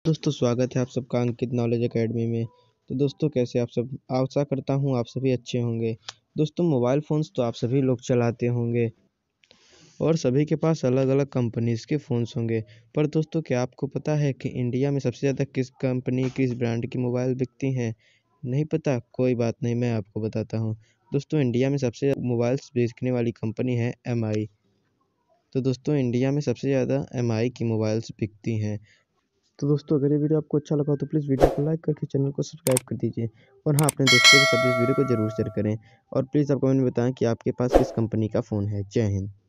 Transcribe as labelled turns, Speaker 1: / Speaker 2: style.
Speaker 1: दोस्तों स्वागत है आप सबका अंकित नॉलेज एकेडमी में। तो दोस्तों कैसे आप सब, आशा करता हूँ आप सभी अच्छे होंगे। दोस्तों मोबाइल फ़ोन्स तो आप सभी लोग चलाते होंगे और सभी के पास अलग अलग कंपनीज़ के फ़ोन्स होंगे। पर दोस्तों क्या आपको पता है कि इंडिया में सबसे ज़्यादा किस कंपनी किस ब्रांड की मोबाइल बिकती हैं? नहीं पता? कोई बात नहीं, मैं आपको बताता हूँ। दोस्तों इंडिया में सबसे मोबाइल्स बेचने वाली कंपनी है एम आई। तो दोस्तों इंडिया में सबसे ज़्यादा एम आई की मोबाइल्स बिकती हैं। तो दोस्तों अगर ये वीडियो आपको अच्छा लगा तो प्लीज़ वीडियो को लाइक करके चैनल को सब्सक्राइब कर दीजिए और हाँ, अपने दोस्तों के साथ इस वीडियो को ज़रूर शेयर करें और प्लीज़ आप कमेंट में बताएं कि आपके पास किस कंपनी का फ़ोन है। जय हिंद।